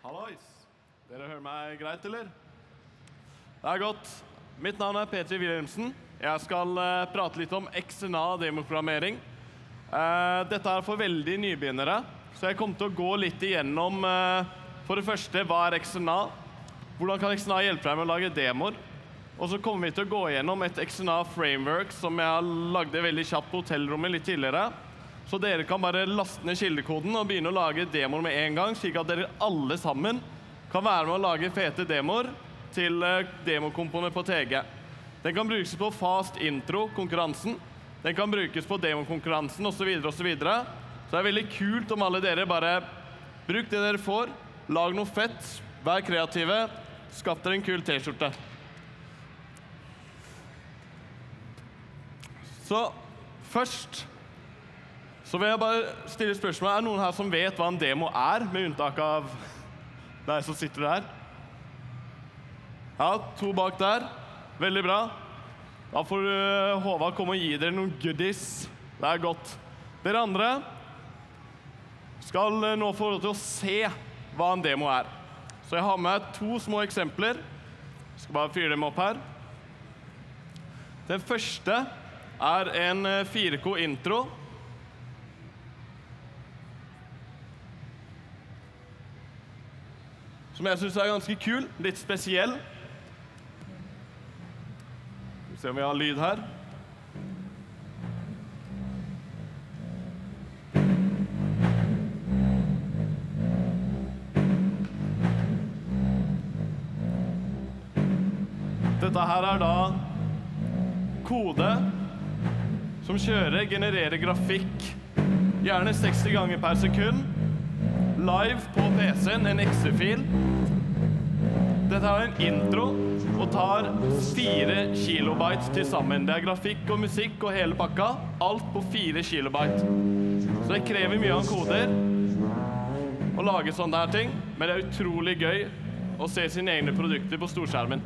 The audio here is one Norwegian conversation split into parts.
Hallois! Dere hører meg greit, eller? Det er godt. Mitt navn er Petri Wilhelmsen. Jeg skal prate litt om XNA-demoprogrammering. Dette er for veldig nybegynnere, så jeg kommer til å gå litt igjennom for det første, hva er XNA? Hvordan kan XNA hjelpe deg med å lage demoer? Og så kommer vi til å gå igjennom et XNA-framework som jeg lagde veldig kjapt på hotellrommet litt tidligere. Så dere kan bare laste ned kildekoden og begynne å lage demoer med en gang, slik at dere alle sammen kan være med å lage fete demoer til demokomponenter på TG. Den kan brukes på fast intro-konkurransen, den kan brukes på demokonkurransen og så videre og så videre. Så det er veldig kult om alle dere bare bruk det dere får, lag noe fett, vær kreative, skaff dere en kul t-skjorte. Så først så vil jeg bare stille spørsmål. Er det noen her som vet hva en demo er, med unntak av deg som sitter der? Ja, 2 bak der. Veldig bra. Da får Håvard komme og gi dere noen goodies. Det er godt. Dere andre skal nå få lov til å se hva en demo er. Så jeg har med 2 små eksempler. Jeg skal bare fyre dem opp her. Den første er en 4K intro. Som jeg synes er ganske kul, litt spesiell. Vi ser om vi har lyd her. Dette her er da kode som genererer grafikk, gjerne 60 ganger per sekund, live på PC-en, en exe-fil. Dette er en intro og tar 4 kilobyte til sammen. Det er grafikk og musikk og hele pakka, alt på 4 kilobyte. Så det krever mye av koder å lage sånne her ting, men det er utrolig gøy å se sine egne produkter på storskjermen.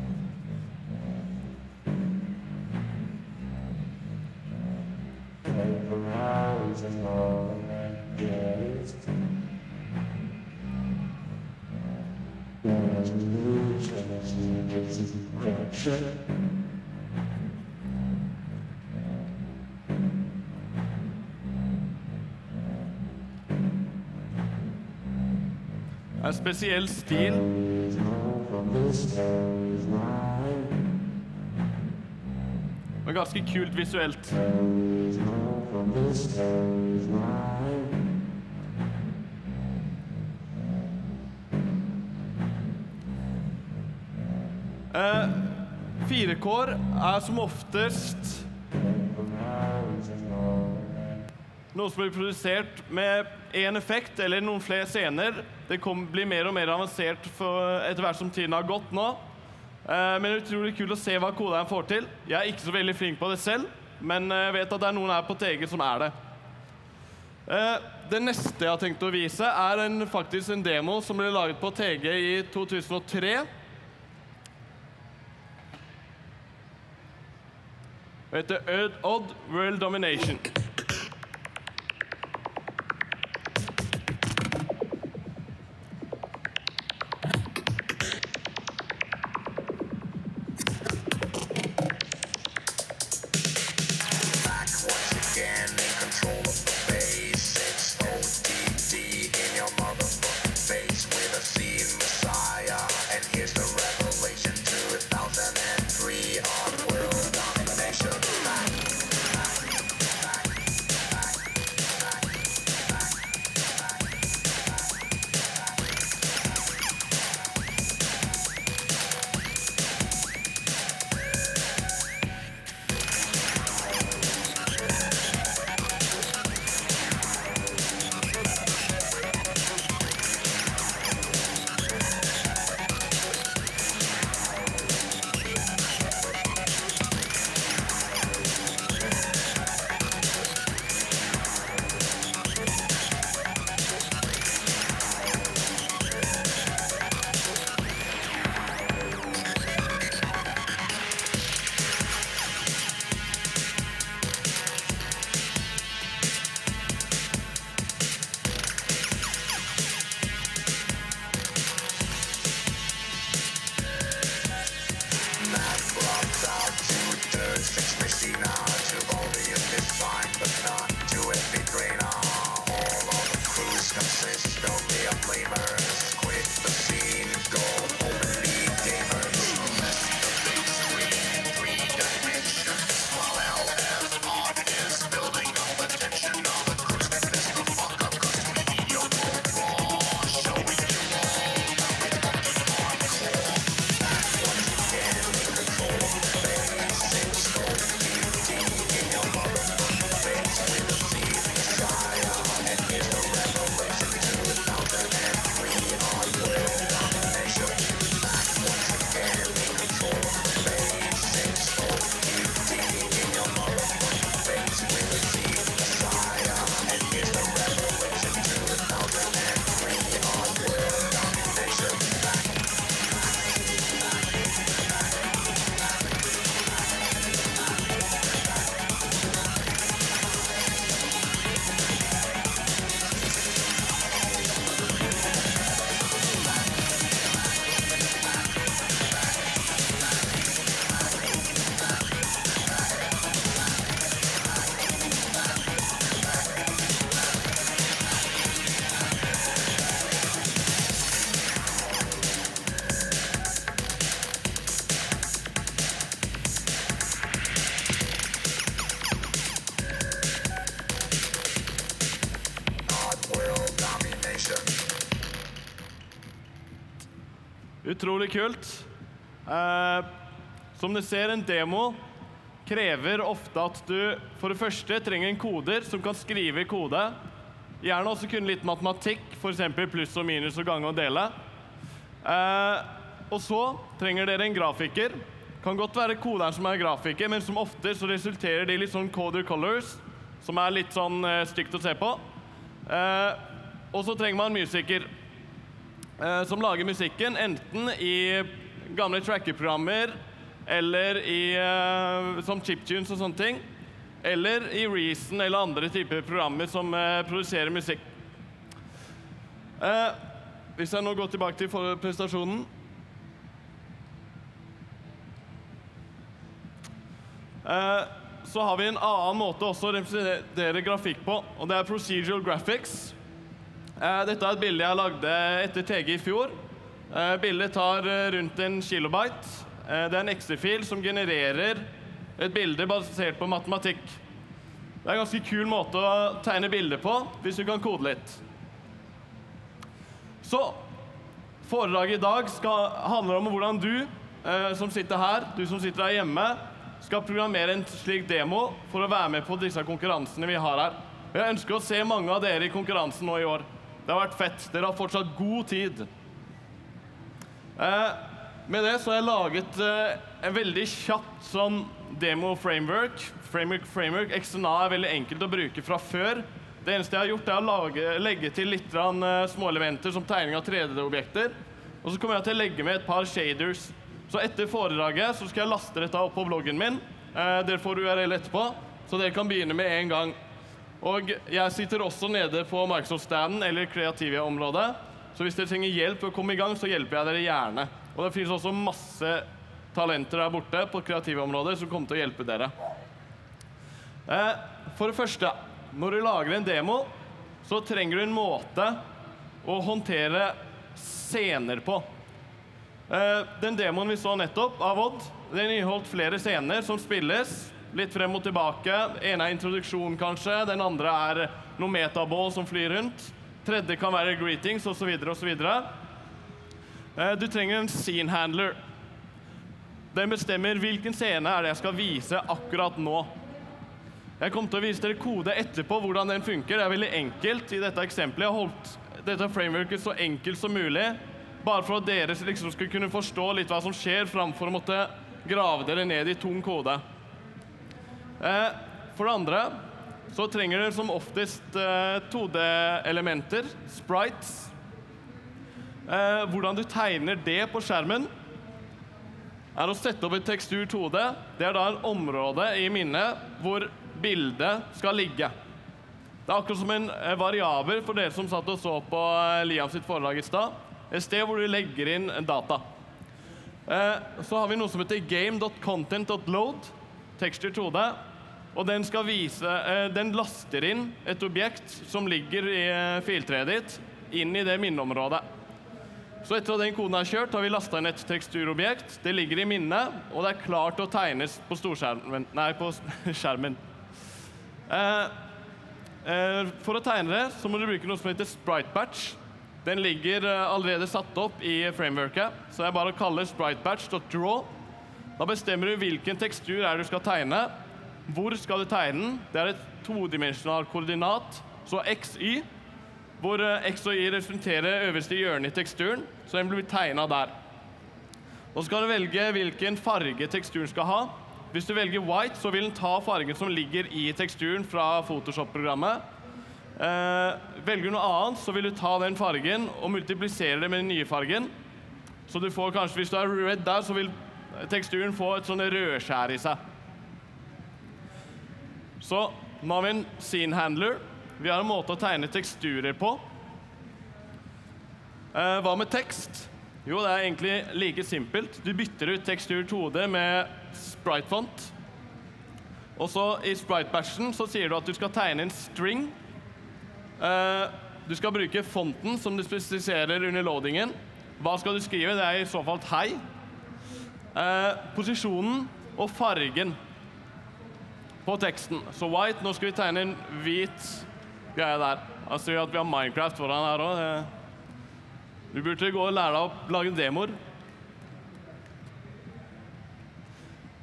En spesiell stil. Men ganske kult visuelt. Firekår er som oftest noe som blir produsert med en effekt eller noen flere scener. Det blir mer og mer avansert etter hvert som tiden har gått nå. Men det er utrolig kult å se hva koderen får til. Jeg er ikke så veldig flink på det selv, men jeg vet at det er noen her på TG som er det. Det neste jeg har tenkt å vise er faktisk en demo som ble laget på TG i 2003. Det heter Odd World Domination. Utrolig kult. Som du ser, en demo krever ofte at du for det første trenger en koder som kan skrive kode. Gjerne også kunne litt matematikk, for eksempel pluss og minus og gange og dele. Og så trenger dere en grafiker. Kan godt være koderen som er grafiker, men som ofte så resulterer det i litt sånn coder colors, som er litt sånn stygt å se på. Og så trenger man en musiker som lager musikken, enten i gamle trackerprogrammer, eller som chiptunes og sånne ting, eller i Reason eller andre typer programmer som produserer musikk. Hvis jeg nå går tilbake til presentasjonen. Så har vi en annen måte også å representere grafikk på, og det er procedural graphics. Dette er et bilde jeg lagde etter TG i fjor. Bildet tar rundt 1 kilobyte. Det er en exe-fil som genererer et bilde basert på matematikk. Det er en ganske kul måte å tegne bilder på, hvis du kan kode litt. Så, foredraget i dag handler om hvordan du som sitter her, du som sitter her hjemme, skal programmere en slik demo for å være med på disse konkurransene vi har her. Jeg ønsker å se mange av dere i konkurransen nå i år. Det har vært fett. Dere har fortsatt god tid. Med det så har jeg laget en veldig kjapt sånn demo-framework. Framework XNA er veldig enkelt å bruke fra før. Det eneste jeg har gjort er å legge til litt små elementer som tegning av 3D-objekter. Og så kommer jeg til å legge med et par shaders. Så etter foredraget så skal jeg laste dette opp på bloggen min. Dere får URL etterpå, så dere kan begynne med en gang. Og jeg sitter også nede på Microsoft-standen eller Kreativia-området. Så hvis dere trenger hjelp til å komme i gang, så hjelper jeg dere gjerne. Og det finnes også masse talenter der borte på Kreativia-området som kommer til å hjelpe dere. For det første, når du lager en demo, så trenger du en måte å håndtere scener på. Den demoen vi så nettopp av Odd, den inneholdt flere scener som spilles, litt frem og tilbake. En er introduksjon kanskje, den andre er noe metaball som flyr rundt. Tredje kan være greetings, og så videre og så videre. Du trenger en scene handler. Den bestemmer hvilken scene er det jeg skal vise akkurat nå. Jeg kommer til å vise dere kode etterpå hvordan den funker. Det er veldig enkelt i dette eksempelet. Jeg har holdt dette frameworket så enkelt som mulig, bare for at dere liksom skal kunne forstå litt hva som skjer, framfor å måtte grave dere ned i tung kode. For det andre så trenger dere som oftest 2D-elementer, sprites. Hvordan du tegner det på skjermen er å sette opp et tekstur 2D. Det er da et område i minnet hvor bildet skal ligge. Det er akkurat som en variabel for dere som satt og så på Liam sitt foredrag i stad. Et sted hvor du legger inn data. Så har vi noe som heter game.content.load, texture 2D, og den laster inn et objekt som ligger i filtreet ditt, inn i det minneområdet. Så etter at den koden er kjørt, har vi lastet inn et teksturobjekt. Det ligger i minnet, og det er klart å tegnes på skjermen. For å tegne det, så må du bruke noe som heter Sprite Batch. Den ligger allerede satt opp i frameworket, så det er bare å kalle spritebatch.draw. Da bestemmer du hvilken tekstur er du skal tegne. Hvor skal du tegne den? Det er et todimensjonalt koordinat, så x, y, hvor x og y representerer øverste hjørne i teksturen, så den blir tegnet der. Og så skal du velge hvilken farge teksturen skal ha. Hvis du velger white, så vil den ta fargen som ligger i teksturen fra Photoshop-programmet. Velger du noe annet, så vil du ta den fargen og multiplisere det med den nye fargen. Så du får kanskje, hvis du har red der, så vil teksturen få et sånn rødskjær i seg. Så nå har vi en scene handler. Vi har en måte å tegne teksturer på. Hva med tekst? Jo, det er egentlig like simpelt. Du bytter ut tekstur 2D med sprite font. Og så i sprite batchen så sier du at du skal tegne en string. Du skal bruke fonten som du spesifiserer under loadingen. Hva skal du skrive? Det er i så fall hei. Posisjonen og fargen på teksten. Så white, nå skal vi tegne en hvit greie der. Jeg ser at vi har Minecraft foran her også. Du burde gå og lære deg å lage demoer.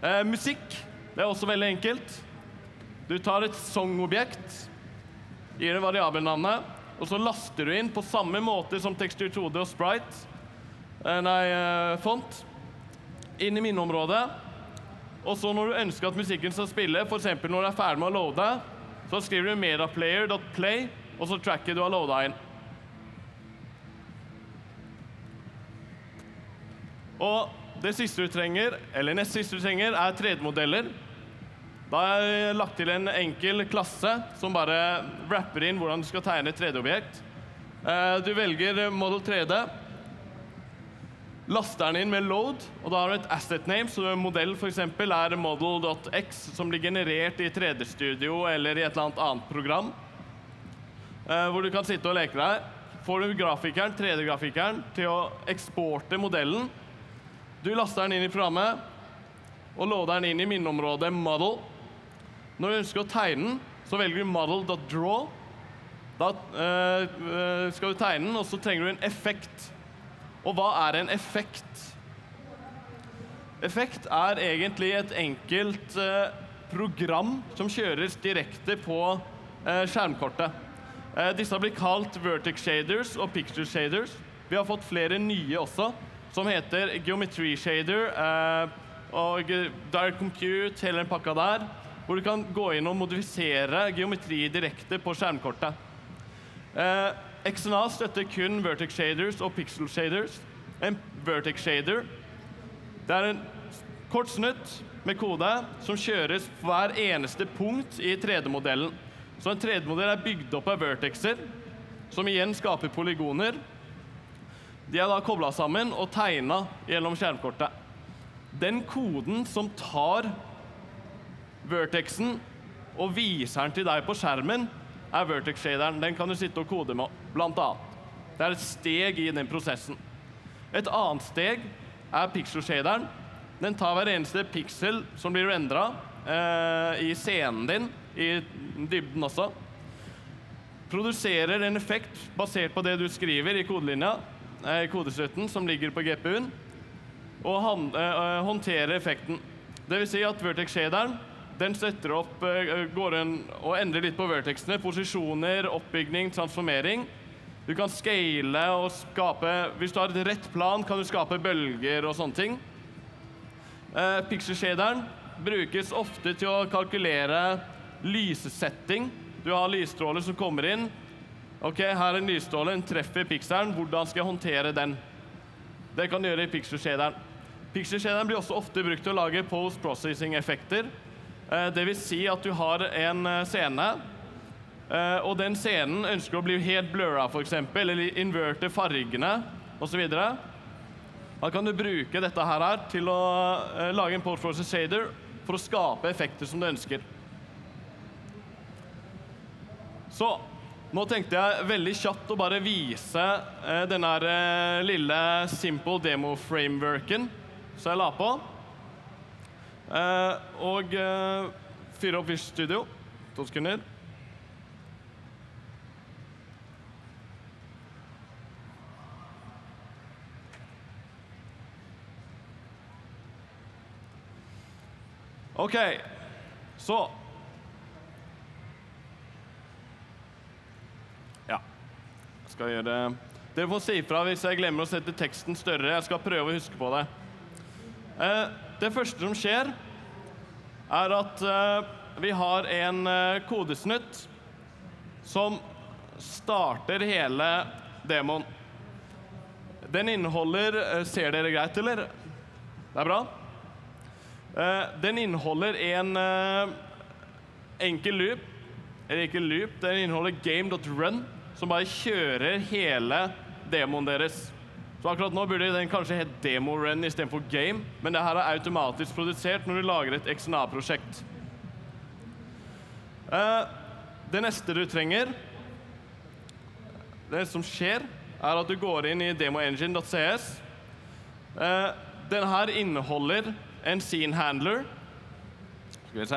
Musikk, det også veldig enkelt. Du tar et songobjekt, gir det variabelnavnet, og så laster du inn på samme måte som Texture 2D og Sprite, font, inn i minneområdet. Og så når du ønsker at musikken skal spille, for eksempel når du er ferdig med å loade, så skriver du mediaplayer.play, og så tracket du har loadet inn. Og det siste du trenger, eller nest siste du trenger, er 3D-modeller. Da har jeg lagt til en enkel klasse som bare wrapper inn hvordan du skal tegne et 3D-objekt. Du velger Model 3D, laster den inn med load, og da har du et asset name, så modell for eksempel er model.x, som blir generert i 3D-studio eller i et eller annet program, hvor du kan sitte og leke deg. Får du grafikeren, 3D-grafikeren, til å eksporte modellen. Du laster den inn i programmet, og loader den inn i minneområdet model. Når du ønsker å tegne den, så velger du model.draw. Da skal du tegne den, og så trenger du en effekt. Og hva er en effekt? Effekt er egentlig et enkelt program som kjøres direkte på skjermkortet. Disse blir kalt vertex shaders og picture shaders. Vi har fått flere nye også, som heter geometry shader og direct compute, hele den pakka der, hvor du kan gå inn og modifisere geometri direkte på skjermkortet. XNA støtter kun vertex shaders og pixel shaders. En vertex shader, det er en kort snutt med kode som kjøres på hver eneste punkt i 3D-modellen. Så en 3D-modell er bygd opp av vertexer, som igjen skaper polygoner. De er da koblet sammen og tegnet gjennom skjermkortet. Den koden som tar vertexen og viser den til deg på skjermen, er vertex-shaderen. Den kan du sitte og kode med, blant annet. Det er et steg i den prosessen. Et annet steg er pixel-shaderen. Den tar hver eneste pixel som blir rendret i scenen din, i dybden også. Produserer en effekt basert på det du skriver i kodelinja, i kodeslutten som ligger på GPU-en, og håndterer effekten. Det vil si at vertex-shaderen, den setter opp, går inn og endrer litt på vertexene, posisjoner, oppbygning, transformering. Du kan scale og skape, hvis du har et rett plan, kan du skape bølger og sånne ting. Pixel-shaderen brukes ofte til å kalkulere lyssetting. Du har lysstråler som kommer inn. Ok, her er en lysstråle, den treffer pixelen. Hvordan skal jeg håndtere den? Det kan du gjøre i pixel-shaderen. Pixel-shaderen blir også ofte brukt til å lage post-processing-effekter. Det vil si at du har en scene, og den scenen ønsker å bli helt blurra for eksempel, eller inverte fargene, og så videre. Da kan du bruke dette her til å lage en post-process shader for å skape effekter som du ønsker. Så, nå tenkte jeg veldig kjapt å bare vise denne lille simple demo-frameworken som jeg la på. Og fyre opp Visual Studio. 2 sekunder. Ok, så ja, jeg skal gjøre det. Dere får si fra hvis jeg glemmer å sette teksten større. Jeg skal prøve å huske på det. Det første som skjer, er at vi har en kodesnutt som starter hele demoen. Den inneholder, ser dere greit, eller? Det er bra. Den inneholder en enkel loop, eller ikke loop, den inneholder game.run, som bare kjører hele demoen deres. Så akkurat nå burde den kanskje hete demo-run i stedet for game, men det her er automatisk produsert når du lager et XNA-prosjekt. Det neste du trenger, det som skjer, er at du går inn i demoengine.cs. Den her inneholder en scene handler. Skal vi se,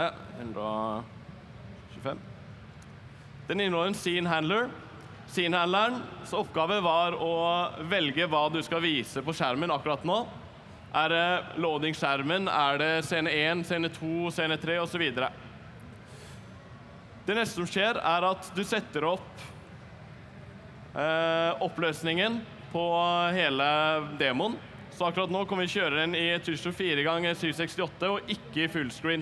125. Den inneholder en scene handler. Scene-handlerens oppgave var å velge hva du skal vise på skjermen akkurat nå. Er det loading-skjermen? Er det scene 1, scene 2, scene 3 og så videre? Det neste som skjer er at du setter opp oppløsningen på hele demoen. Så akkurat nå kommer vi kjøre den i 1024 ganger 768 og ikke i fullscreen.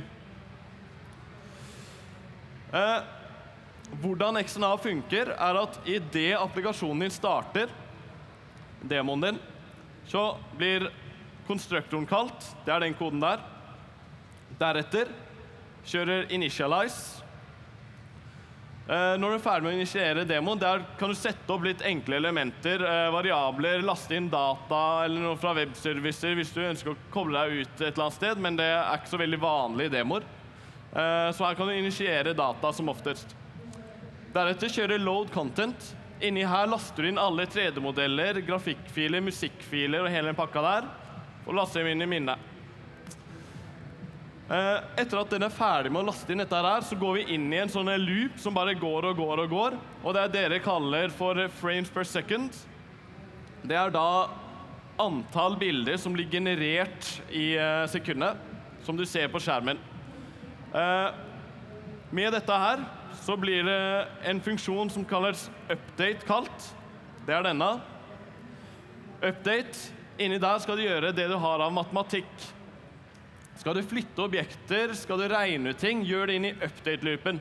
Hvordan XNA funker er at i det applikasjonen din starter, demoen din, så blir konstruktoren kalt, det er den koden der. Deretter kjører initialize. Når du er ferdig med å initiere demoen, der kan du sette opp litt enkle elementer, variabler, laste inn data eller noe fra webservicer hvis du ønsker å koble deg ut et eller annet sted, men det er ikke så veldig vanlig i demoer. Så her kan du initiere data som oftest. Deretter kjører load content. Inni her laster du inn alle 3D-modeller, grafikkfiler, musikkfiler og hele den pakka der, og laster dem inn i minnet. Etter at den er ferdig med å laste inn dette her, så går vi inn i en sånn loop som bare går og går og går, og det er dere kaller for frames per second. Det er da antall bilder som blir generert i sekundet, som du ser på skjermen. Med dette her så blir det en funksjon som kalles update kalt. Det er denne. Update. Inni der skal du gjøre det du har av matematikk. Skal du flytte objekter, skal du regne ut ting, gjør det inn i update-loopen.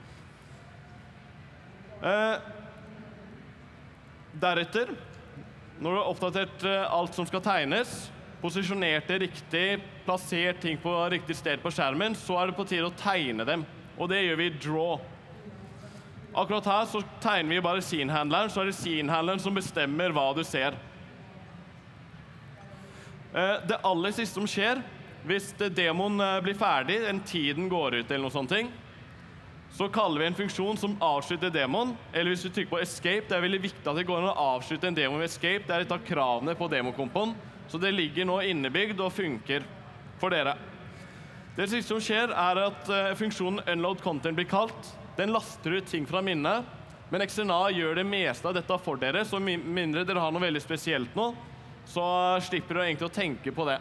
Deretter, når du har oppdatert alt som skal tegnes, posisjonert det riktig, plassert ting på riktig sted på skjermen, så er det på tide å tegne dem. Og det gjør vi i draw. Akkurat her så tegner vi bare scene-handleren, så er det scene-handleren som bestemmer hva du ser. Det aller siste som skjer, hvis demoen blir ferdig, en tiden går ut eller noe sånt, så kaller vi en funksjon som avslutter demoen, eller hvis du trykker på escape, det er veldig viktig at det går an å avslutte en demo med escape, det er et av kravene på demokompoen, så det ligger nå innebygd og funker for dere. Det siste som skjer er at funksjonen unload content blir kalt. Den laster ut ting fra minnet, men XNA gjør det meste av dette for dere, så mindre dere har noe veldig spesielt nå, så slipper du egentlig å tenke på det.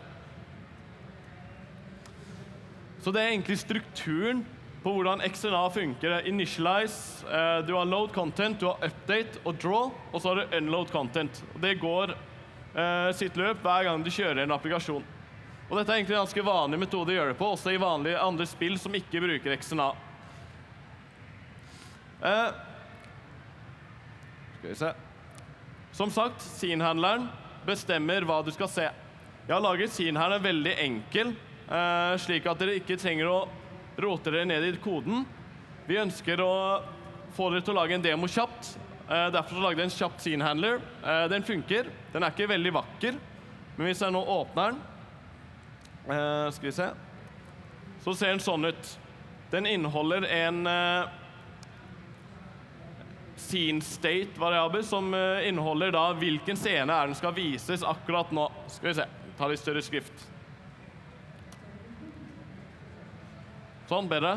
Så det er egentlig strukturen på hvordan XNA funker. Initialize, du har load content, du har update og draw, og så har du unload content. Det går sitt løp hver gang du kjører en applikasjon. Og dette er egentlig en ganske vanlig metode å gjøre det på, også i vanlige andre spill som ikke bruker XNA. Skal vi se. Som sagt, scene-handleren bestemmer hva du skal se. Jeg har laget scene-handleren veldig enkel, slik at dere ikke trenger å rote dere ned i koden. Vi ønsker å få dere til å lage en demo kjapt. Derfor så lagde jeg en kjapt scene-handler. Den funker. Den er ikke veldig vakker, men hvis jeg nå åpner den, skal vi se, så ser den sånn ut. Den inneholder en scene state-variabel som inneholder da hvilken scene den skal vises akkurat nå. Skal vi se, ta litt større skrift. Sånn, bedre.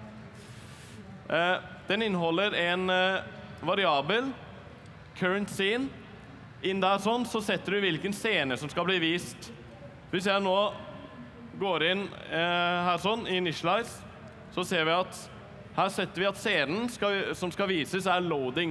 Den inneholder en variabel, current scene. Inn der sånn, så setter du hvilken scene som skal bli vist. Hvis jeg nå går inn her sånn, i initialize, så ser vi at her setter vi at scenen som skal vises er loading.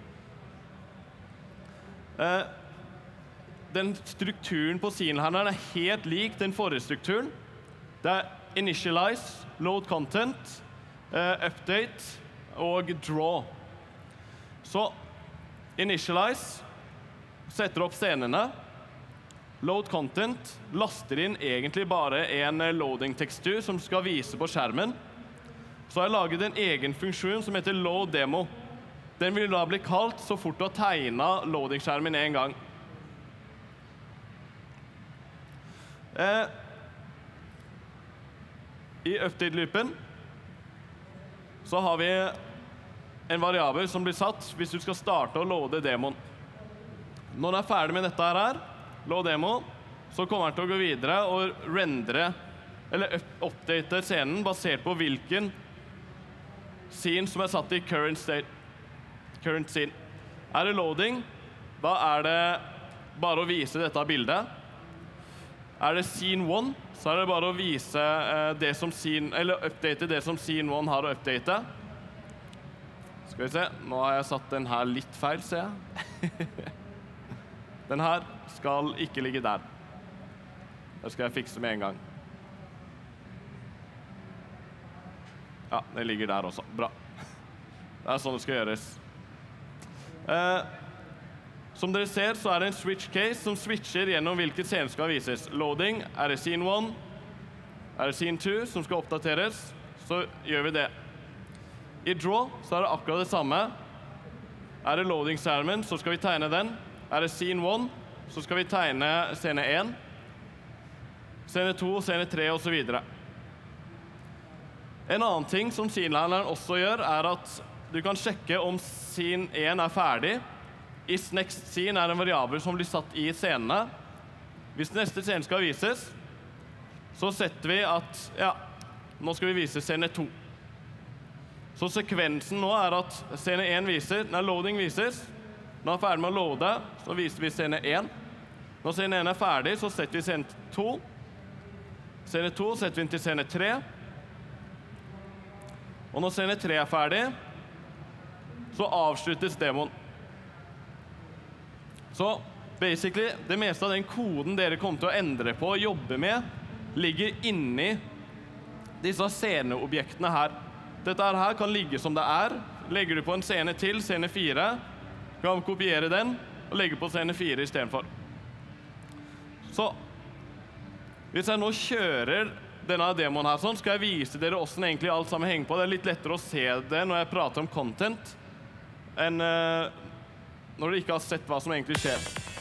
Den strukturen på scene-handleren er helt lik den forrige strukturen. Det er initialize, load content, update og draw. Så initialize setter opp scenene. Load content laster inn egentlig bare en loading-tekstur som skal vise på skjermen. Så har jeg laget en egen funksjon som heter load demo. Den vil da bli kalt så fort du har tegnet loading-skjermen en gang. I update-loopen så har vi en variabel som blir satt hvis du skal starte å loade demoen. Når den er ferdig med dette her, load demo, så kommer den til å gå videre og rendre, eller update scenen basert på hvilken scene som er satt i current state. Current scene. Er det loading, da er det bare å vise dette bildet. Er det scene 1, så er det bare å vise det som scene, eller update det som scene 1 har å update. Skal vi se, nå har jeg satt den her litt feil, ser jeg. Den her skal ikke ligge der. Det skal jeg fikse med en gang. Ja, den ligger der også. Bra. Det er sånn det skal gjøres. Som dere ser, så er det en switch case som switcher gjennom hvilket scene skal vises. Loading, er det scene 1? Er det scene 2 som skal oppdateres? Så gjør vi det. I draw så er det akkurat det samme. Er det loading skjermen, så skal vi tegne den. Er det scene 1, så skal vi tegne scene 1. Scene 2, scene 3 og så videre. En annen ting som scenehandleren også gjør, er at du kan sjekke om scene 1 er ferdig. Is next scene er en variabel som blir satt i scenene. Hvis neste scene skal vises, så setter vi at, ja, nå skal vi vise scene 2. Så sekvensen nå er at scene 1 viser, når loading vises, når den er ferdig med å loade, så viser vi scene 1. Når scene 1 er ferdig, så setter vi scene 2. Scene 2 setter vi inn til scene 3. Og når scene 3 er ferdig, så avsluttes demoen. Så basically, det meste av den koden dere kommer til å endre på og jobbe med, ligger inni disse sceneobjektene her. Dette her kan ligge som det er. Legger du på en scene til, scene 4, kan du kopiere den og legge på scene 4 i stedet for. Så hvis jeg nå kjører denne demoen her sånn, skal jeg vise dere hvordan egentlig alt sammen henger på. Det er litt lettere å se det når jeg prater om content, enn når dere ikke har sett hva som egentlig skjer.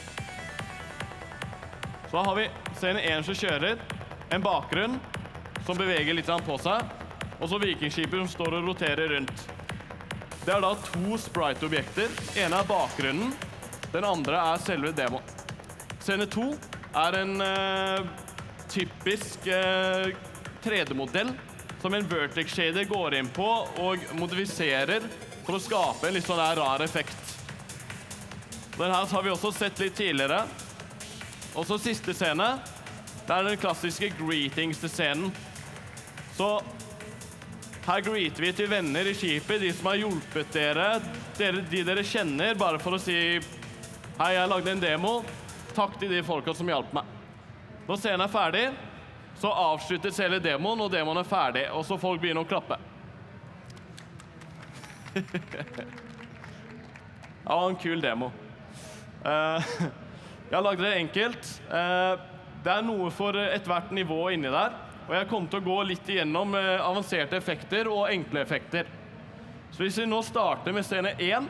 Så har vi scene 1 som kjører, en bakgrunn som beveger litt på seg, og så vikingskipet som står og roterer rundt. Det er da 2 sprite-objekter. En er bakgrunnen, den andre er selve demoen. Scene 2 er en typisk 3D-modell som en vertex shader går inn på og modifiserer for å skape en litt sånn der rar effekt. Den her har vi også sett litt tidligere. Og så siste scene, det er den klassiske greetings-scenen. Så her greeter vi til venner i skipet, de som har hjulpet dere, de dere kjenner, bare for å si hei, jeg lagde en demo, takk til de folka som hjalp meg. Når scenen er ferdig, så avsluttes hele demoen, og demoen er ferdig, og så folk begynner å klappe. Det var en kul demo. Jeg lagde det enkelt. Det er noe for et hvert nivå inni der, og jeg kommer til å gå litt igjennom avanserte effekter og enkle effekter. Så hvis vi nå starter med scene 1,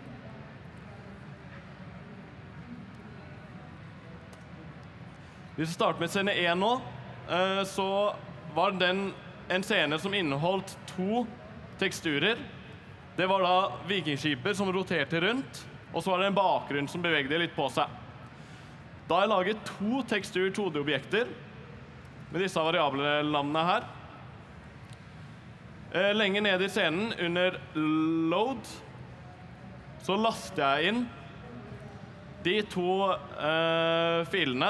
hvis vi starter med scene 1 nå, så var den en scene som inneholdt 2 teksturer. Det var da vikingskipet som roterte rundt, og så var det en bakgrunn som bevegde litt på seg. Da har jeg laget 2 tekstur 2D-objekter med disse variable navnene her. Lenger ned i scenen, under load, så laster jeg inn de 2 filene.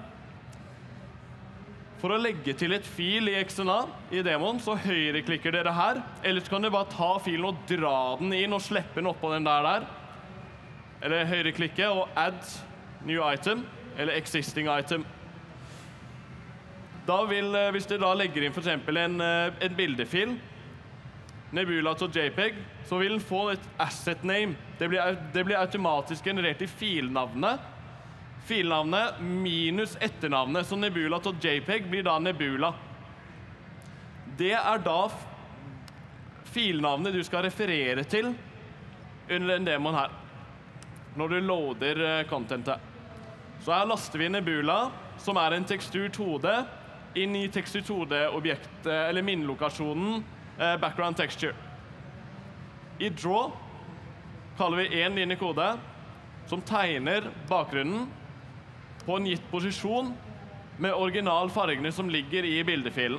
For å legge til et fil i XNA i demoen, så høyreklikker dere her. Ellers kan dere bare ta filen og dra den inn og slippe den oppå den der. Eller høyreklikke og add new item, eller existing item. Da vil, hvis dere da legger inn for eksempel en bildefil, Nebula til JPEG, så vil den få et asset name. Det blir automatisk generert i filnavnet. Filnavnet minus etternavnet, så Nebula til JPEG blir da Nebula. Det er da filnavnet du skal referere til under den demoen her, når du loader contentet. Så her laster vi Nebula, som er en tekstur 2D, inn i tekstur 2D-objektet, eller minnelokasjonen, background texture. I draw kaller vi en linje kode som tegner bakgrunnen på en gitt posisjon med original fargene som ligger i bildefilen.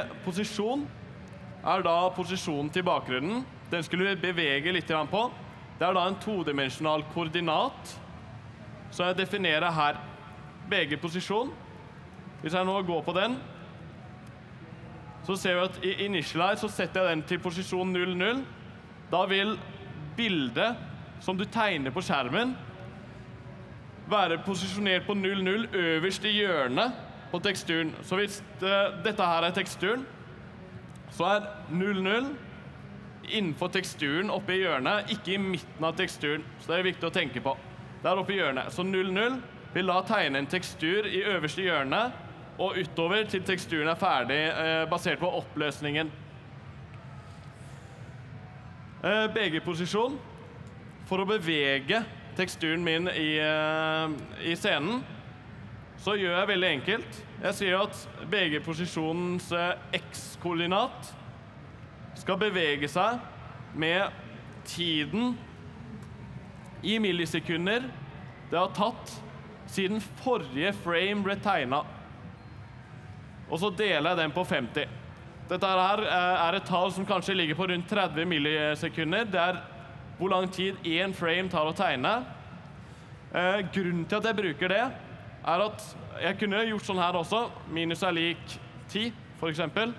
BG-posisjon er da posisjonen til bakgrunnen. Den skulle vi bevege litt på. det da en todimensjonal koordinat, så jeg definerer her BG-posisjon. Hvis jeg nå går på den, så ser vi at i initialize så setter jeg den til posisjon 0, 0. Da vil bildet som du tegner på skjermen være posisjonert på 0, 0 øverst i hjørnet på teksturen. Så hvis dette her teksturen, så 0, 0 innenfor teksturen oppe i hjørnet, ikke i midten av teksturen. Så det viktig å tenke på. Der oppe i hjørnet. Så 0, 0 vil da tegne en tekstur i øverste hjørnet, og utover til teksturen ferdig, basert på oppløsningen. BG-posisjon. For å bevege teksturen min i scenen, så gjør jeg veldig enkelt. Jeg sier at BG-posisjonens X-koordinat skal bevege seg med tiden i millisekunder det har tatt siden forrige frame ble tegnet. Og så deler jeg den på 50. Dette her et tall som kanskje ligger på rundt 30 millisekunder. Det hvor lang tid en frame tar å tegne. Grunnen til at jeg bruker det, at jeg kunne gjort sånn her også. Minus lik 10, for eksempel.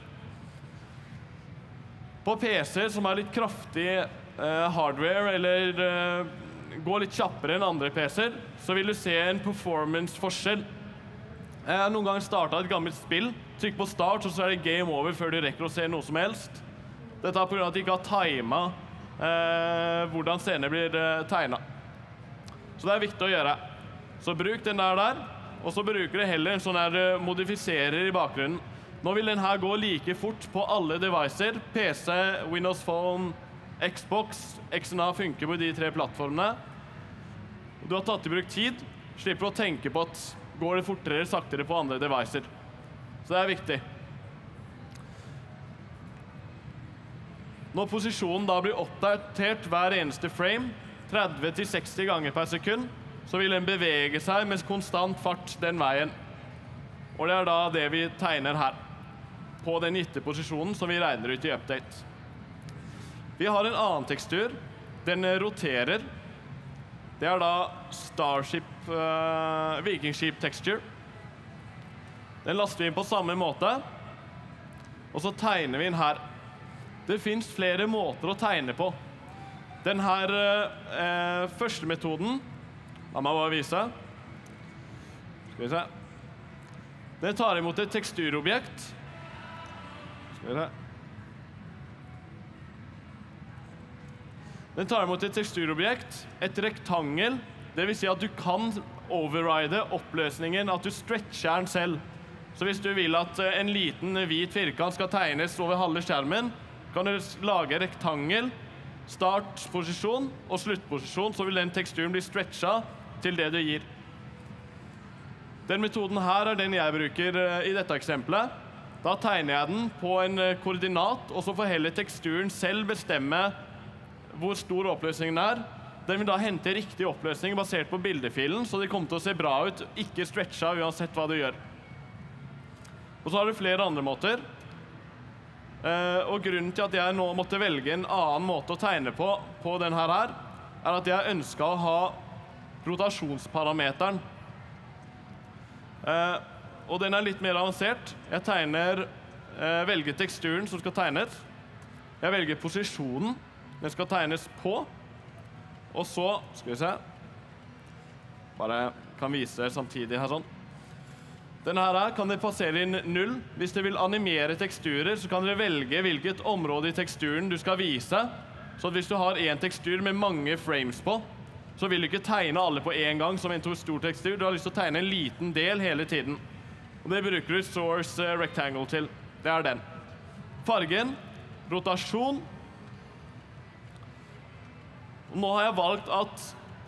På PC som litt kraftig hardware, eller går litt kjappere enn andre PC-er, så vil du se en performance-forskjell. Jeg har noen ganger startet et gammelt spill, trykk på start, og så det game over før du rekker å se noe som helst. Dette på grunn av at de ikke har timet hvordan scener blir tegnet. Så det viktig å gjøre. Så bruk den der, og så bruker du heller en sånn her modifiserer i bakgrunnen. Nå vil den her gå like fort på alle devices, PC, Windows Phone, Xbox, XNA funker på de 3 plattformene. Du har tatt i bruk tid, slipper å tenke på at går det fortere eller saktere på andre devices. Så det viktig. Når posisjonen da blir oppdatert hver eneste frame, 30-60 ganger per sekund, så vil den bevege seg med konstant fart den veien. Og det da det vi tegner her, på den gitte posisjonen som vi regner ut i update. Vi har en annen tekstur. Den roterer. Det da Starship Vikingskip texture. Den laster vi inn på samme måte. Og så tegner vi inn her. Det finnes flere måter å tegne på. Den her første metoden, la meg bare vise. Skal vi se. Den tar imot et teksturobjekt. Skal vi se. Den tar imot et teksturobjekt, et rektangel. Det vil si at du kan override oppløsningen, at du stretcher den selv. Så hvis du vil at en liten hvit firkant skal tegnes over halve skjermen, kan du lage rektangel, startposisjon og sluttposisjon, så vil den teksturen bli stretchet til det du gir. Den metoden her den jeg bruker i dette eksempelet. Da tegner jeg den på en koordinat, og så får heller teksturen selv bestemme hvor stor oppløsningen Den vil da hente riktig oppløsning basert på bildefilen, så det kommer til å se bra ut, ikke stretchet uansett hva du gjør. Og så har du flere andre måter. Og grunnen til at jeg nå måtte velge en annen måte å tegne på denne her, at jeg ønsket å ha rotasjonsparameteren. Og den litt mer avansert. Jeg velger teksturen som skal tegnes. Jeg velger posisjonen den skal tegnes på. Og så, skal vi se, bare kan vise samtidig her sånn. Denne her kan dere passere inn 0. Hvis dere vil animere teksturer, så kan dere velge hvilket område i teksturen du skal vise. Så hvis du har en tekstur med mange frames på, så vil du ikke tegne alle på en gang som en stor tekstur. Du har lyst til å tegne en liten del hele tiden. Og det bruker du source rectangle til. Det den. Fargen, rotasjon. Og nå har jeg valgt at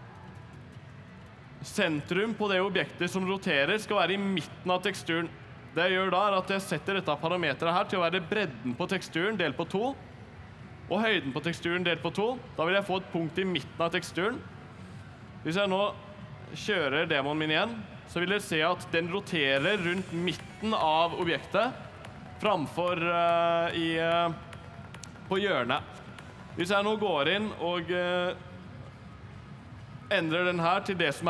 sentrum på det objektet som roterer skal være i midten av teksturen. Det jeg gjør da at jeg setter dette parameteret her til å være bredden på teksturen delt på 2, og høyden på teksturen delt på 2. Da vil jeg få et punkt i midten av teksturen. Hvis jeg nå kjører demoen min igjen, så vil dere se at den roterer rundt midten av objektet framfor på hjørnet. Hvis jeg nå går inn og endrer den her til det som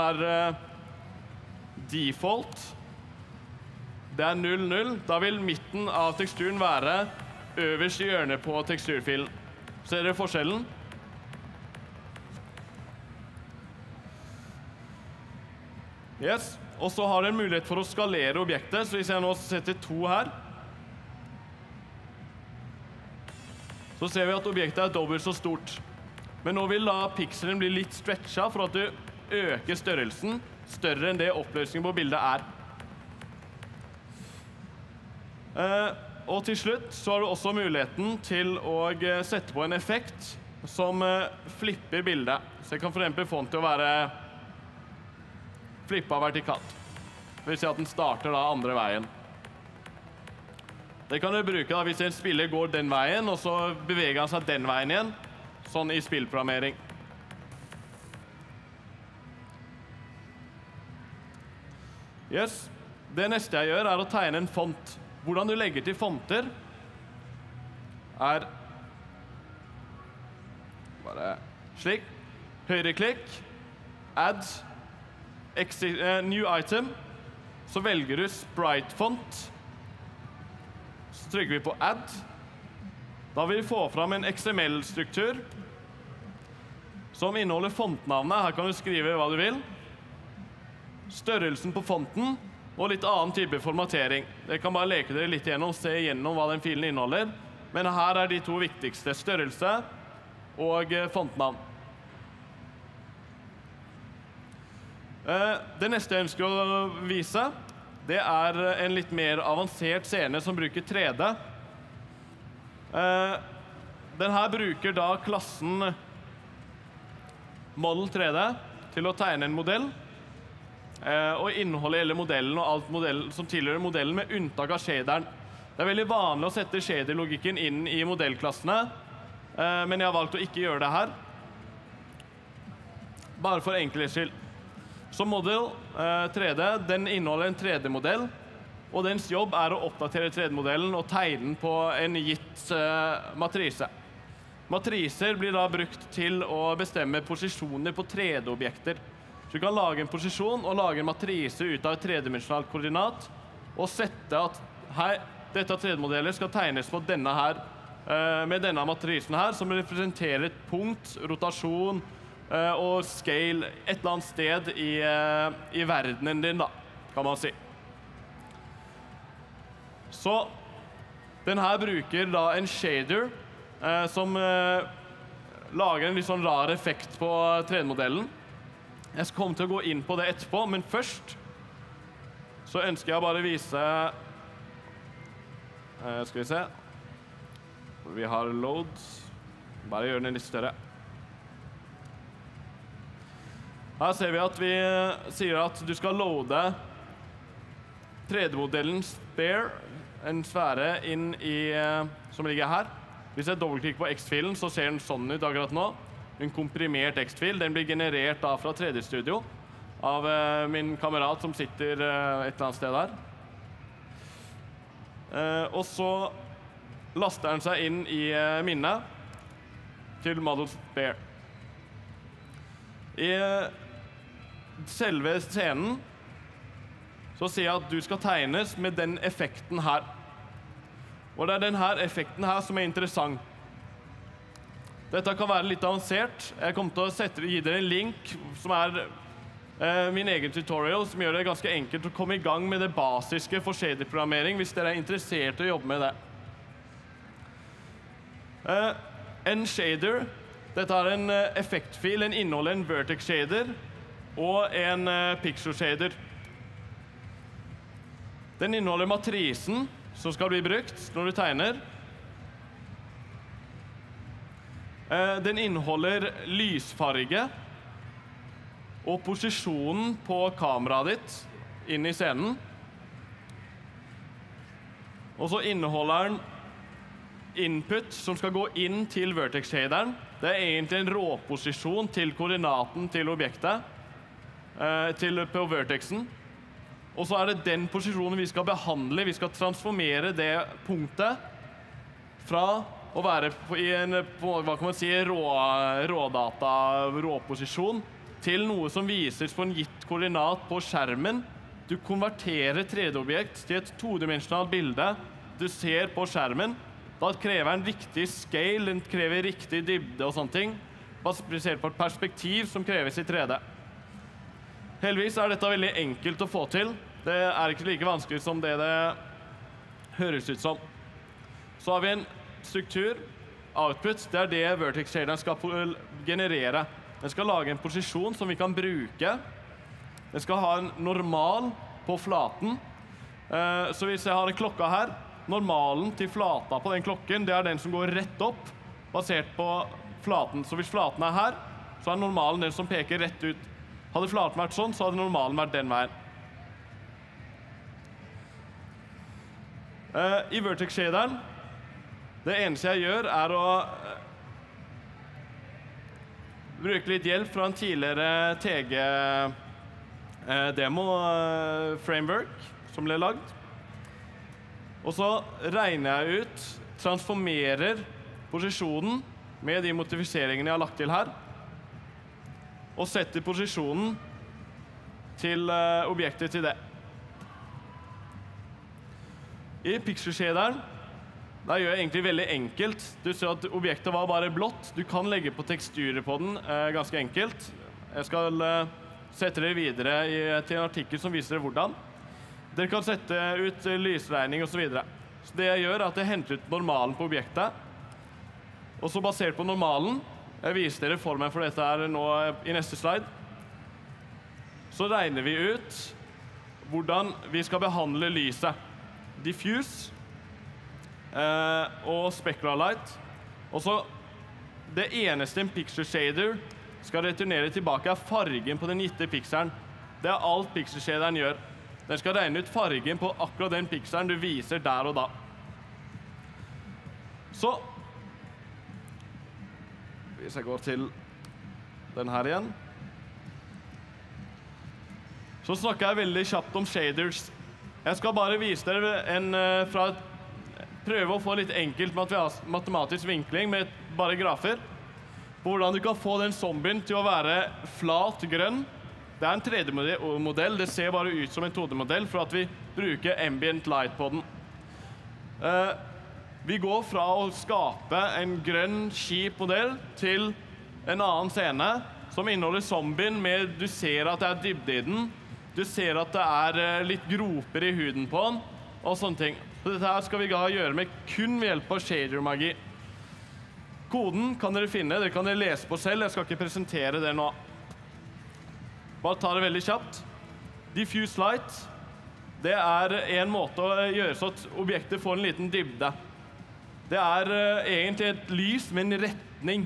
default. Det 0, 0. Da vil midten av teksturen være øverst i hjørnet på teksturfilen. Ser dere forskjellen? Yes. Og så har dere mulighet for å skalere objektet, så hvis jeg nå setter 2 her, så ser vi at objektet dobbelt så stort. Men nå vil da pikselen bli litt stretchet for at du øker størrelsen større enn det oppløsningen på bildet Og til slutt så har du også muligheten til å sette på en effekt som flipper bildet. Så jeg kan for eksempel få den til å være flippet vertikalt. Det vil si at den starter da andre veien. Det kan du bruke da hvis en spiller går den veien, og så beveger han seg den veien igjen, sånn i spillprogrammering. Yes. Det neste jeg gjør å tegne en font. Hvordan du legger til fonter bare slik. Høyreklikk, add, new item, så velger du sprite font. Så trykker vi på add. Da vil vi få fram en XML-struktur som inneholder fontnavnet. Her kan du skrive hva du vil. Størrelsen på fonten og litt annen type formatering. Dere kan bare leke dere litt gjennom, se gjennom hva den filen inneholder. Men her de to viktigste: størrelse og fontnavn. Det neste jeg ønsker å vise, det en litt mer avansert scene som bruker 3D. Den her bruker da klassen Model 3D til å tegne en modell, og inneholde hele modellen og alt som tilhører modellen, med unntak av shaderen. Det veldig vanlig å sette shader-logikken inn i modellklassene, men jeg har valgt å ikke gjøre det her. Bare for enkelhets skyld. Så Model 3D, den inneholder en 3D-modell, og dens jobb å oppdatere 3D-modellen og tegne den på en gitt matrise. Matriser blir da brukt til å bestemme posisjoner på 3D-objekter. Så du kan lage en posisjon og lage en matrise ut av et tredimensjonalt koordinat, og sette at dette 3D-modellet skal tegnes på denne her, med denne matrisen her, som representerer et punkt, rotasjon og scale et eller annet sted i verdenen din, da, kan man si. Så den her bruker da en shader som lager en litt sånn rar effekt på 3D-modellen. Jeg skal komme til å gå inn på det etterpå, men først så ønsker jeg bare å vise skal vi se. Vi har load. Bare gjør den litt større. Her ser vi at vi sier at du skal loade 3D-modellen sphere, en sfære inn som ligger her. Hvis jeg dobbeltklikker på X-filen, så ser den sånn ut akkurat nå. En komprimert X-fil. Den blir generert da fra 3D-studio av min kamerat som sitter et eller annet sted der. Og så laster den seg inn i minnet til Model Sphere. I selve scenen så sier jeg at du skal tegnes med den effekten her. Og det denne effekten her som interessant. Dette kan være litt avansert. Jeg kommer til å gi dere en link som min egen tutorial, som gjør det ganske enkelt å komme i gang med det basiske for shader-programmering, hvis dere interessert i å jobbe med det. En shader, dette en effektfil, den inneholder en vertex shader og en pixel shader. Den inneholder matrisen som skal bli brukt når du tegner. Den inneholder lysfarge og posisjonen på kameraet ditt inn i scenen. Og så inneholder den input som skal gå inn til vertex-shaderen. Det egentlig en råposisjon til koordinaten til objektet, på vertexen. Og så det den posisjonen vi skal behandle. Vi skal transformere det punktet fra å være i en, hva kan man si, rådata, råposisjon, til noe som vises på en gitt koordinat på skjermen. Du konverterer 3D-objekt til et todimensjonalt bilde du ser på skjermen. Da krever en riktig scale, den krever riktig dybde og sånne ting, basert på et perspektiv som kreves i 3D. Heldigvis er dette veldig enkelt å få til. Det er ikke like vanskelig som det høres ut som. Så har vi en struktur, output, det er det vertex-shaderen skal generere. Den skal lage en posisjon som vi kan bruke. Den skal ha en normal på flaten. Så hvis jeg har en klokka her, normalen til flata på den klokken, det er den som går rett opp, basert på flaten. Så hvis flaten er her, så er normalen den som peker rett ut. Hadde flaten vært sånn, så hadde normalen vært den veien. I vertex-shaderen, det eneste jeg gjør er å bruke litt hjelp fra en tidligere TG-demo-framework som ble lagd. Og så regner jeg ut, transformerer posisjonen med de modifiseringene jeg har lagt til her, og setter posisjonen til objektet til det. I pixel-shaderen, der gjør jeg egentlig veldig enkelt. Du ser at objektet var bare blått. Du kan legge på teksturer på den ganske enkelt. Jeg skal sette det videre til en artikkel som viser dere hvordan. Dere kan sette ut lysregning og så videre. Så det jeg gjør er at jeg henter ut normalen på objektet. Og så basert på normalen, jeg viser dere formen for dette her nå i neste slide, så regner vi ut hvordan vi skal behandle lyset. Diffuse og specular light. Og så det eneste en pixel shader skal returnere tilbake er fargen på den gitte pixelen. Det er alt pixel shaderen gjør. Den skal regne ut fargen på akkurat den pixelen du viser der og da. Så hvis jeg går til den her igjen, så snakker jeg veldig kjapt om shaders. Jeg skal bare vise dere prøve å få litt enkelt matematisk vinkling med bare grafer, på hvordan du kan få den zombien til å være flat grønn. Det er en 3D-modell, det ser bare ut som en 2D-modell for at vi bruker ambient light på den. Vi går fra å skape en grønn, kjip modell til en annen scene som inneholder zombien med du ser at det er dybde i den, du ser at det er litt groper i huden på den, og sånne ting. Så dette her skal vi gjøre med kun ved hjelp av shader-magi. Koden kan dere finne, dere kan lese på selv, jeg skal ikke presentere det nå. Bare ta det veldig kjapt. Diffuse light, det er en måte å gjøre så at objektet får en liten dybde. Det er egentlig et lys med en retning.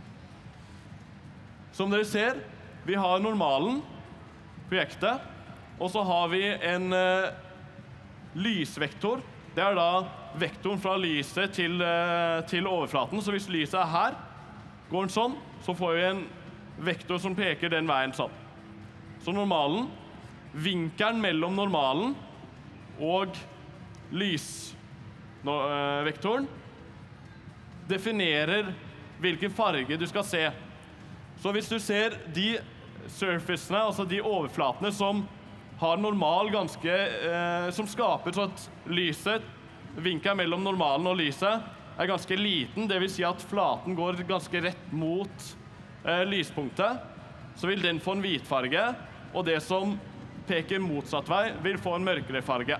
Som dere ser, vi har normalen på objektet, og så har vi en lysvektor. Det er da vektoren fra lyset til overflaten. Så hvis lyset er her, går den sånn, så får vi en vektor som peker den veien sånn. Så normalen, vinkelen mellom normalen og lysvektoren definerer hvilken farge du skal se. Så hvis du ser de surfacene, altså de overflatene som har normal som skaper så at vinkelen mellom normalen og lyset er ganske liten, det vil si at flaten går ganske rett mot lyspunktet, så vil den få en hvit farge, og det som peker motsatt vei vil få en mørkere farge.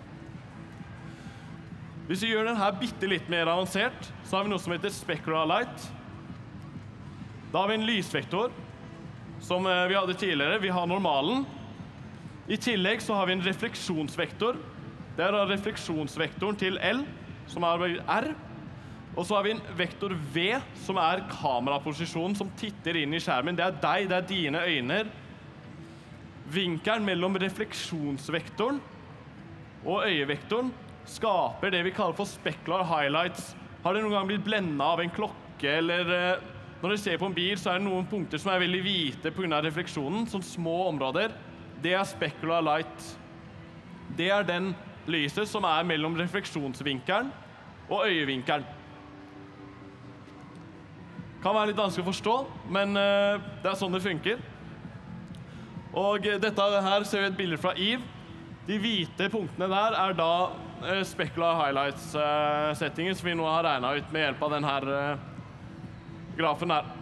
Hvis vi gjør den her bitte litt mer avansert, så har vi noe som heter specular light. Da har vi en lysvektor, som vi hadde tidligere. Vi har normalen. I tillegg så har vi en refleksjonsvektor. Det er da refleksjonsvektoren til L, som er R. Og så har vi en vektor V, som er kameraposisjonen som titter inn i skjermen. Det er deg, det er dine øyne. Vinkelen mellom refleksjonsvektoren og øyevektoren skaper det vi kaller for specular highlights. Har dere noen gang blitt blendet av en klokke, eller når dere ser på en bil, så er det noen punkter som er veldig hvite på grunn av refleksjonen, sånn små områder. Det er specular light. Det er den lyset som er mellom refleksjonsvinkelen og øyevinkelen. Kan være litt vanskelig å forstå, men det er sånn det funker. Og dette her ser vi et bilde fra Eve. De hvite punktene der er da specular highlights-settingen som vi nå har regnet ut med hjelp av denne grafen her.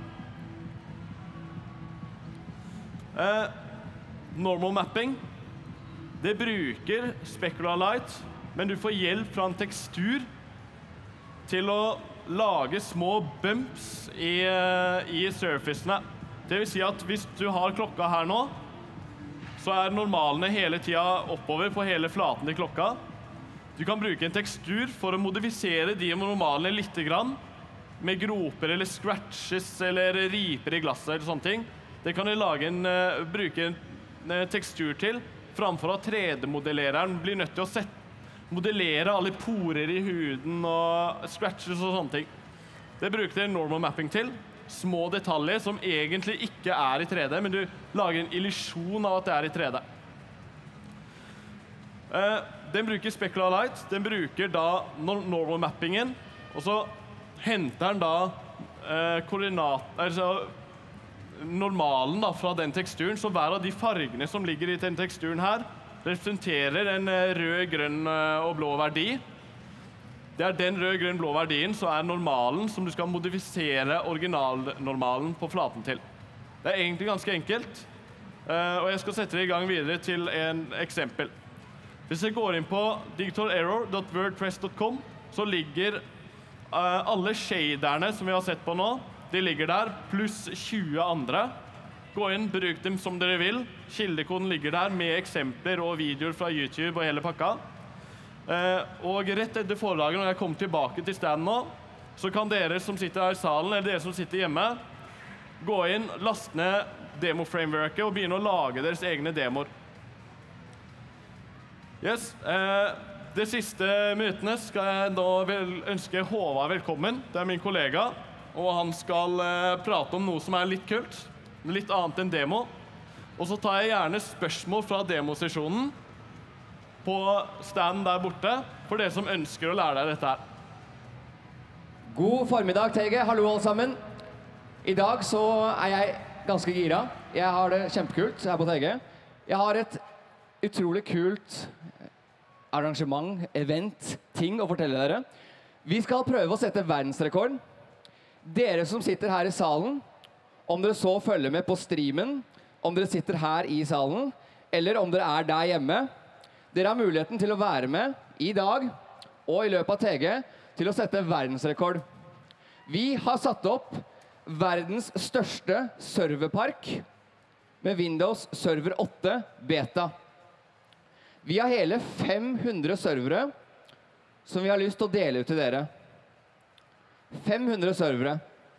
Normal mapping, det bruker specular light, men du får hjelp fra en tekstur til å lage små bumps i surfacene. Det vil si at hvis du har klokka her nå, så er normalene hele tiden oppover på hele flaten til klokka. Du kan bruke en tekstur for å modifisere de normalene litt grann, med groper eller scratches eller riper i glasset eller sånne ting. Det kan du bruke en tekstur til, framfor at 3D-modellereren blir nødt til å modellere alle porer i huden og scratches og sånne ting. Det bruker du normal mapping til. Små detaljer som egentlig ikke er i 3D, men du lager en illusjon av at det er i 3D. Den bruker specular light, den bruker da normal mappingen, og så henter den da normalen da, fra den teksturen, så hver av de fargene som ligger i den teksturen her, representerer en rød, grønn og blå verdi. Det er den rød, grønn, blå verdien som er normalen som du skal modifisere originalnormalen på flaten til. Det er egentlig ganske enkelt, og jeg skal sette det i gang videre til en eksempel. Hvis jeg går inn på digitalerror.wordpress.com, så ligger alle shaderne som vi har sett på nå, de ligger der, pluss 20 andre. Gå inn, bruk dem som dere vil. Kildekoden ligger der med eksempler og videoer fra YouTube og hele pakka. Og rett etter foredraget, når jeg kommer tilbake til standen nå, så kan dere som sitter her i salen, eller dere som sitter hjemme, gå inn, laste ned demo-frameworket og begynne å lage deres egne demoer. Yes, de siste minuttene skal jeg nå ønske Håvard velkommen. Det er min kollega, og han skal prate om noe som er litt kult, litt annet enn demo. Og så tar jeg gjerne spørsmål fra demosesjonen på standen der borte, for dere som ønsker å lære deg dette her. God formiddag, Tege. Hallo alle sammen. I dag så er jeg ganske gira. Jeg har det kjempekult her på Tege. Jeg har et utrolig kult arrangement, event, ting å fortelle dere. Vi skal prøve å sette verdensrekord. Dere som sitter her i salen, om dere så følger med på streamen, om dere sitter her i salen, eller om dere er der hjemme, dere har muligheten til å være med i dag og i løpet av TG til å sette verdensrekord. Vi har satt opp verdens største serverpark med Windows Server 8 Beta. Vi har hele 500 servere som vi har lyst til å dele ut til dere. 500 servere.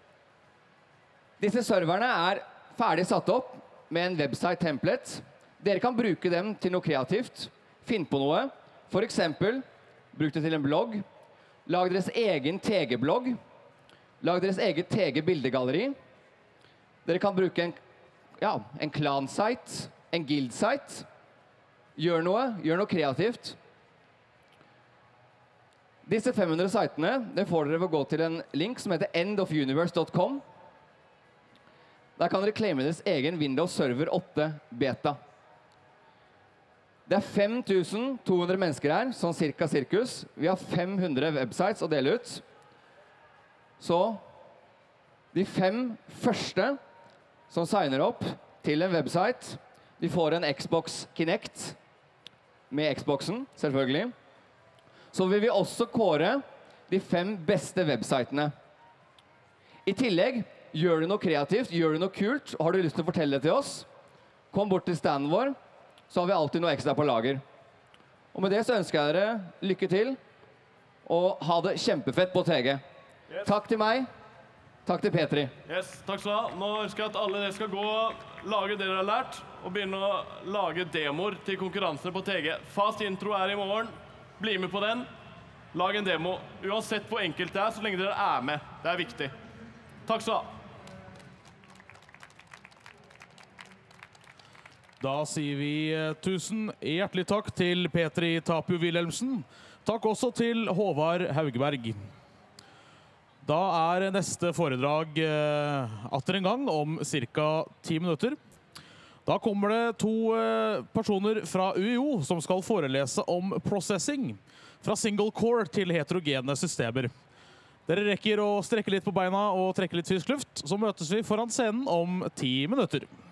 Disse serverne er ferdig satt opp med en website-template. Dere kan bruke dem til noe kreativt. Finn på noe. For eksempel, bruk det til en blogg. Lag deres egen TG-blogg. Lag deres eget TG-bildegalleri. Dere kan bruke en klan-site, en guild-site. Gjør noe kreativt. Disse 500 sitene, det får dere ved å gå til en link som heter endofuniverse.com. Der kan dere claime deres egen Windows Server 8 Beta. Det er 5200 mennesker her, sånn cirka sirkus. Vi har 500 websites å dele ut. Så de 5 første som signer opp til en website, de får en Xbox Kinect med Xboxen, selvfølgelig. Så vil vi også kåre de 5 beste websitene. I tillegg, gjør du noe kreativt, gjør du noe kult, og har du lyst til å fortelle det til oss, kom bort til standen vår, så har vi alltid noe ekstra på lager. Og med det så ønsker jeg dere lykke til, og ha det kjempefett på TG. Yes. Takk til meg, takk til Petri. Yes, takk skal du ha. Nå ønsker jeg at alle dere skal gå og lage det dere har lært, og begynne å lage demoer til konkurransene på TG. Fast intro er i morgen, bli med på den. Lag en demo, uansett hvor enkelt det er, så lenge dere er med. Det er viktig. Takk skal du ha. Da sier vi tusen hjertelig takk til Petri Tapio Wilhelmsen. Takk også til Håvard Haugberg. Da er neste foredrag atter en gang om ca. 10 minutter. Da kommer det 2 personer fra UiO som skal forelese om processing fra single core til heterogene systemer. Dere rekker å strekke litt på beina og trekke litt frisk luft, så møtes vi foran scenen om 10 minutter.